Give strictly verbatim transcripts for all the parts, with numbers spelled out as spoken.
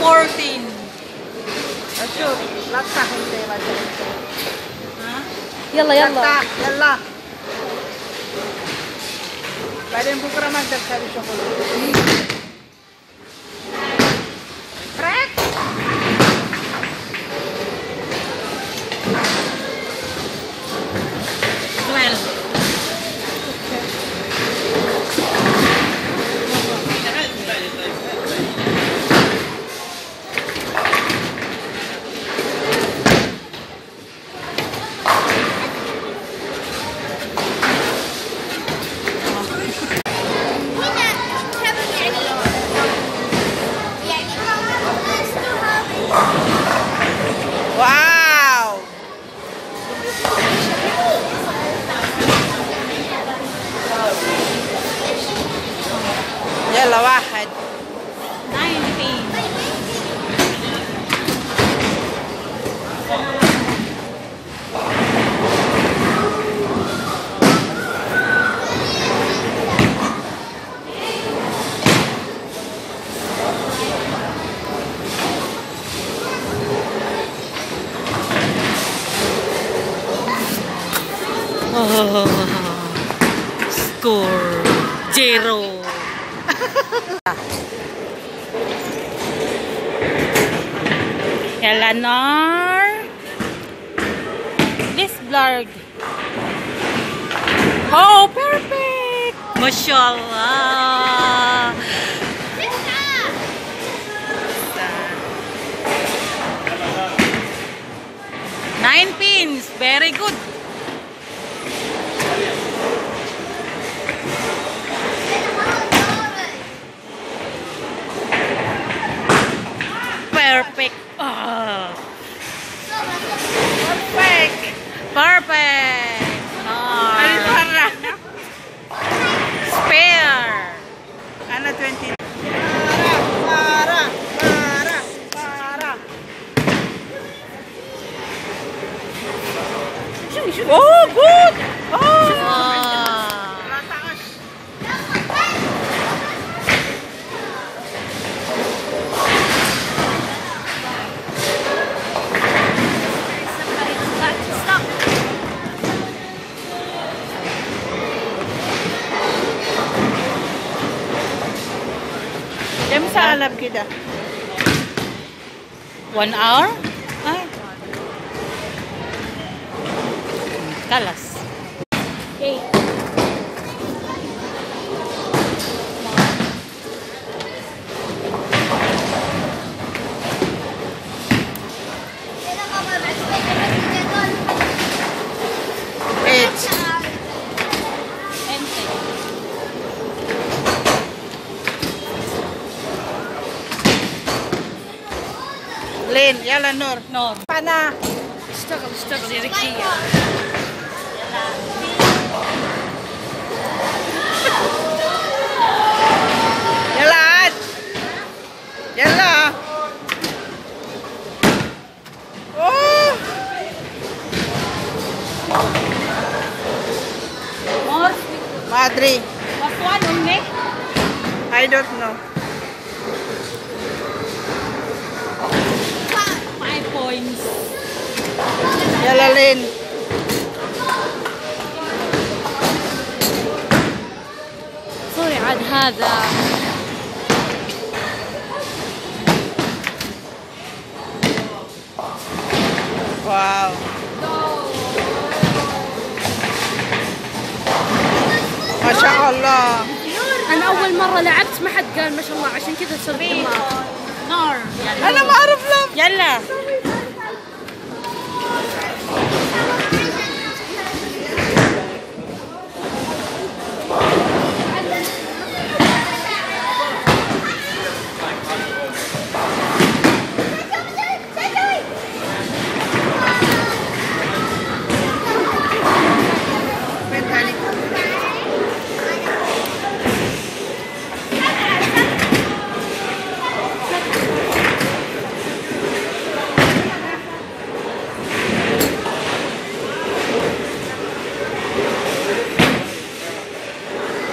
fourteen. أشوف لا تفتح انت ما تفتح. يلا يلا يلا بعدين بكره ما تقدر تسوي شغل. فريك twelve. واو يلا واحد nineteen. Oh, score zero. Eleanor, this blurred. Oh, perfect! Mashallah. Nine pins, very good. Perfect. Oh. Perfect. Perfect. Oh. Spare. أنا twenty. para para para. Oh, good. Oh. كم ساعة كده؟ One hour? Ay. Kalas. Eight. Eight. لين يلا نور. نور. أنا. اشتغل اشتغل يا ركية. يلا عاد. يلا. أوه. More. ما أدري. Last one only. I don't know. Five points. يلا لين. سوري عاد هذا. واو. ما شاء الله. أنا أول مرة لعبت ما حد قال ما شاء الله عشان كذا صرت دماغ. نور. أنا ما أعرف لعب. يلا.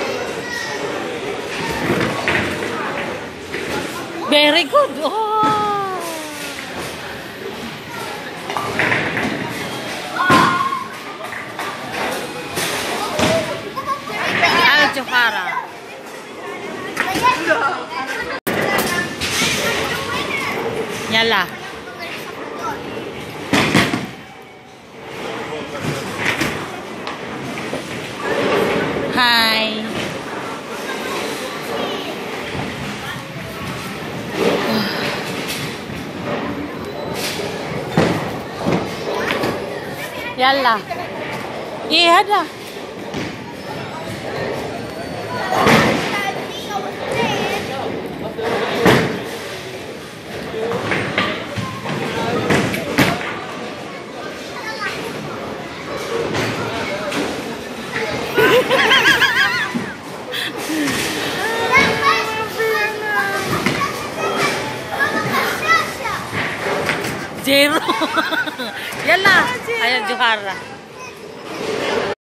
Very good. Oh. يلا هاي يلا ايه هذا زيرو يلا هيا الجوهرة